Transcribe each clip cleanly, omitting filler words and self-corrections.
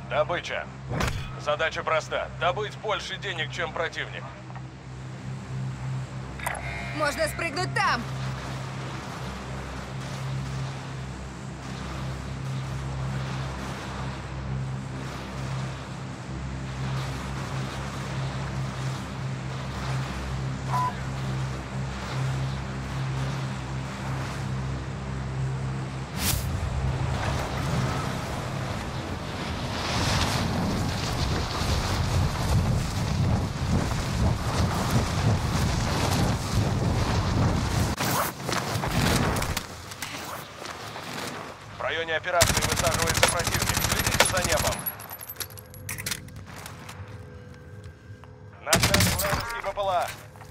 Добыча. Задача проста. Добыть больше денег, чем противник. Можно спрыгнуть там! В районе операции высаживается противник. Следите за небом. Над нами вражеский БПЛА.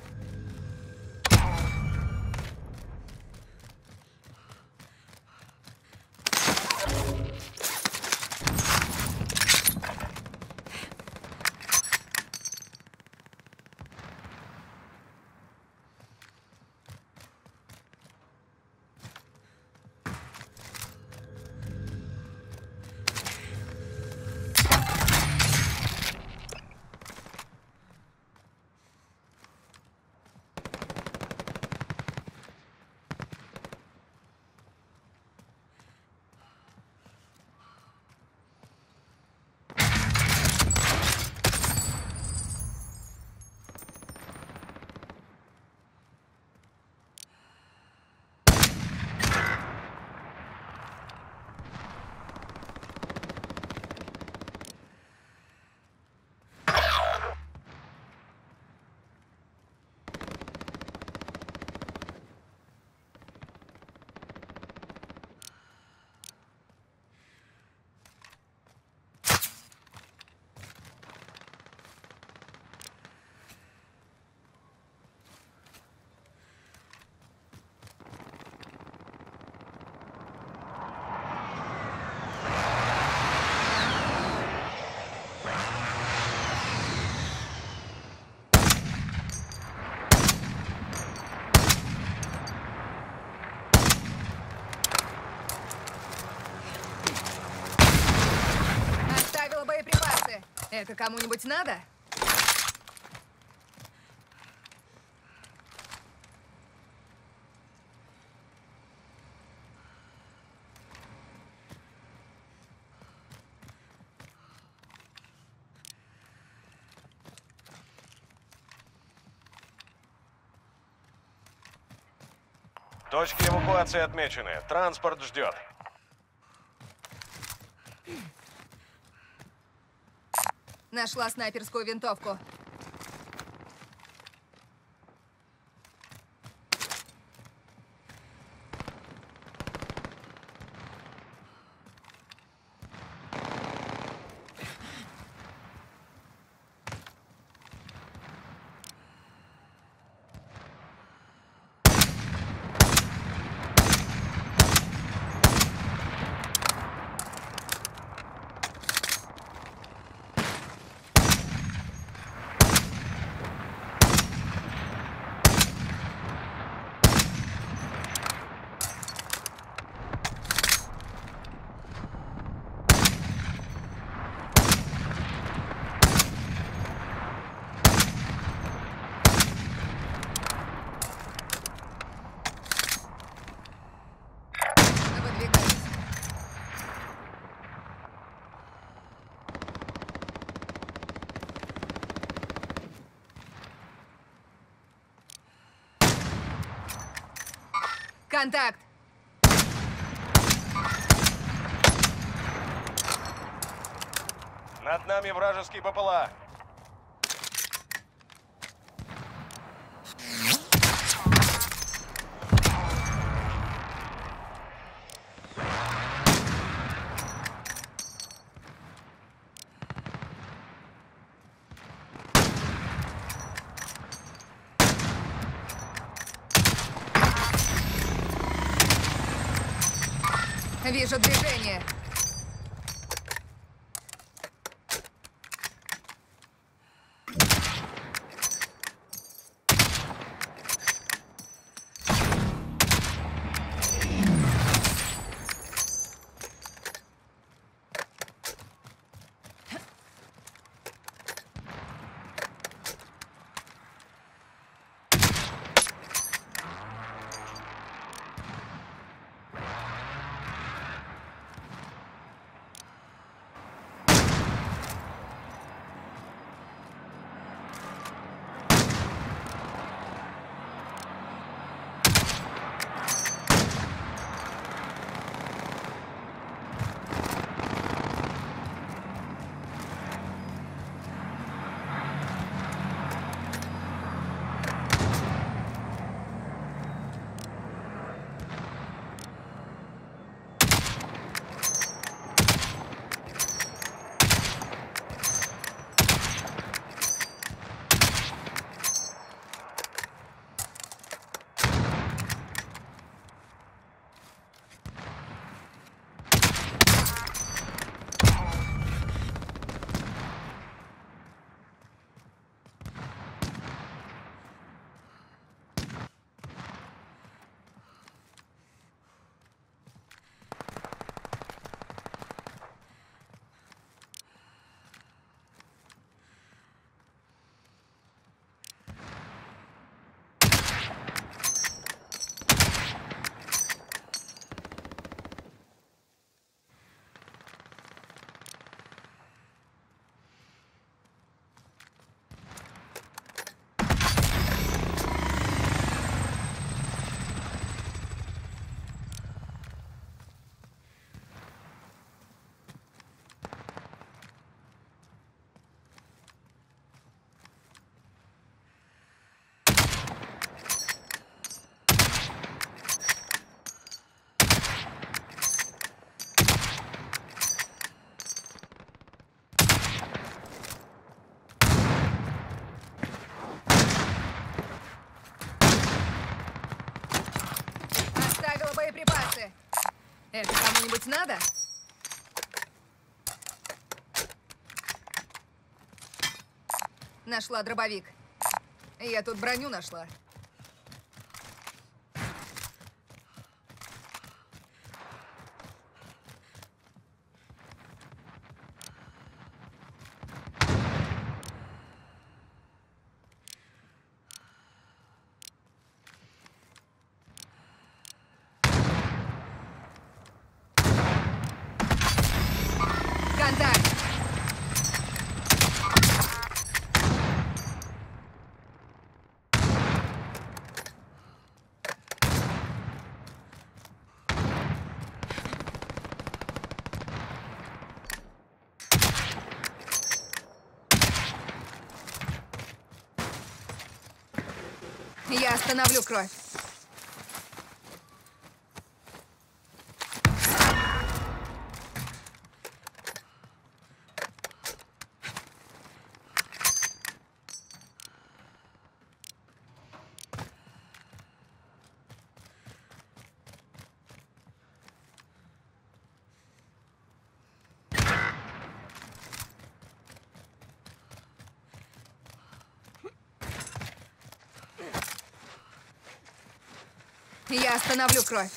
Оставила боеприпасы. Это кому-нибудь надо? Точки эвакуации отмечены. Транспорт ждет. Нашла снайперскую винтовку. Выдвигаюсь. Контакт! Над нами вражеский БПЛА. Вижу движение. Что-нибудь надо? Нашла дробовик. Я тут броню нашла. Контакт! Я остановлю кровь. Я остановлю кровь.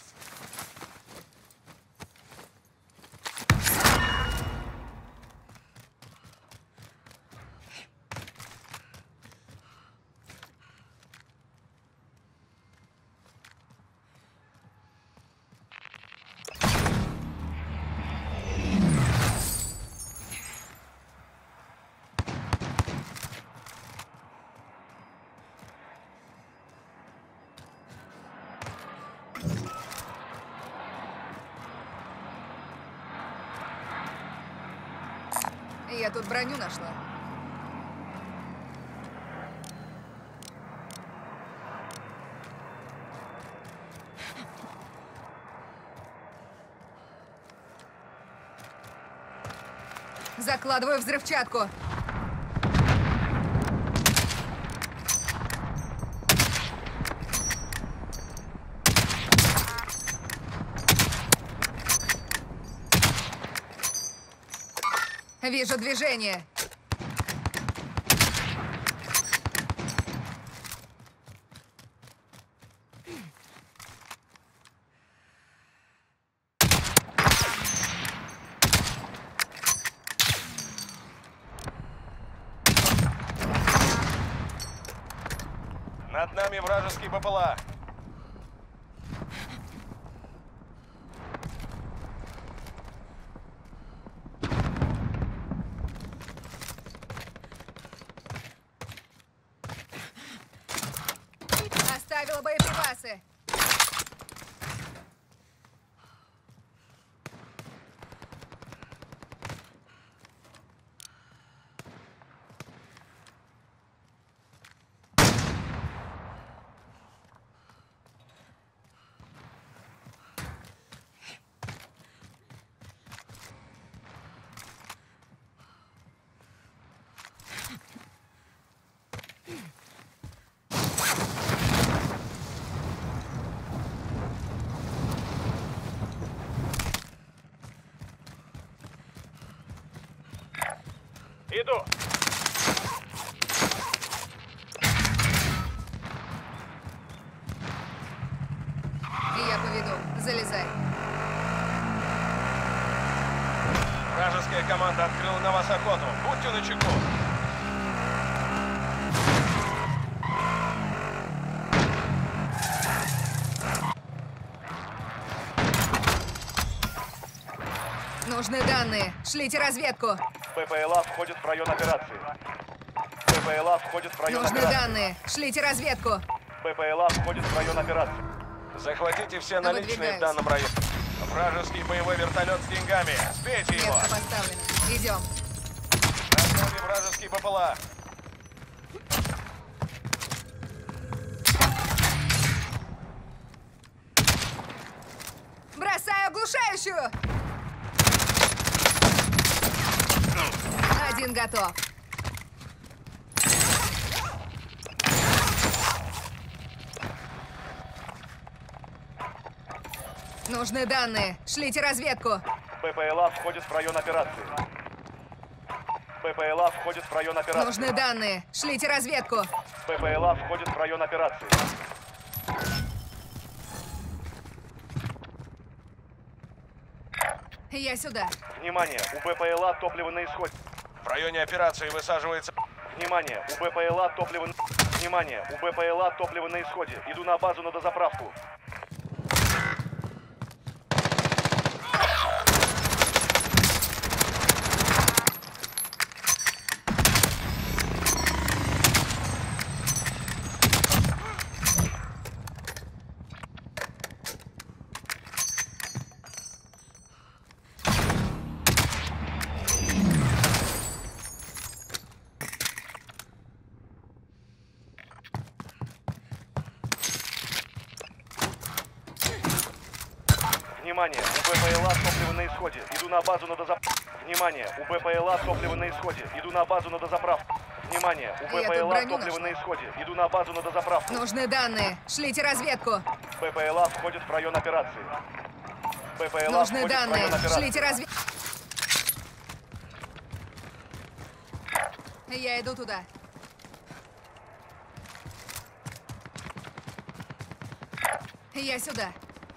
Я тут броню нашла. Закладываю взрывчатку. Вижу движение. Над нами вражеский БПЛА. Оставила боеприпасы. Иду. Я поведу. Залезай. Вражеская команда открыла на вас охоту. Будьте начеку. Нужны данные. Шлите разведку. ППЛА входит в район операции. ППЛА входит в район Нужны операции. данные. Шлите разведку. ППЛА входит в район операции. Захватите все наличные в Выдвигаюсь. данном районе. Вражеский боевой вертолет с деньгами. Сбейте его. Метка поставлена. Идем. Над нами вражеский БПЛА. Бросаю оглушающую. Один готов. Нужны данные. Шлите разведку. БПЛА входит в район операции. БПЛА входит в район операции. Нужны данные. Шлите разведку. БПЛА входит в район операции. Я сюда. Внимание, у БПЛА топливо на исходе. В районе операции высаживается... Внимание, у БПЛА топливо... Внимание, у БПЛА топливо на исходе. Иду на базу на дозаправку. Внимание, у БПЛА топливо на исходе. Иду на базу на дозаправку. Внимание, у БПЛА топливо на исходе. Иду на базу на дозаправку. Внимание, у Я тут БПЛА броню топливо нашла. на исходе. Иду на базу на дозаправку. Нужны данные. Шлите разведку. БПЛА входит в район операции. БПЛА Нужны входит в данные. район операции. Шлите разведку. Я иду туда. Я сюда.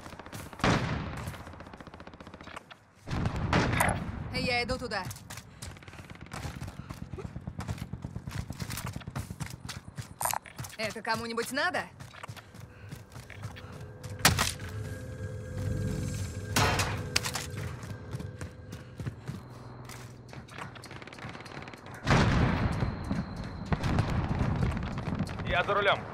Я иду туда. Это кому-нибудь надо? Я за рулем.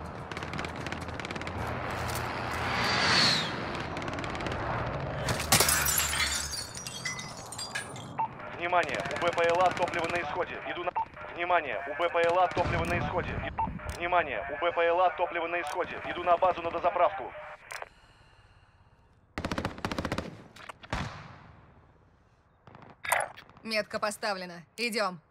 Внимание, у БПЛА топливо на исходе. Иду на... Внимание, у БПЛА топливо на исходе. Внимание, у БПЛА топливо на исходе. Иду на базу на дозаправку. Метка поставлена. Идем.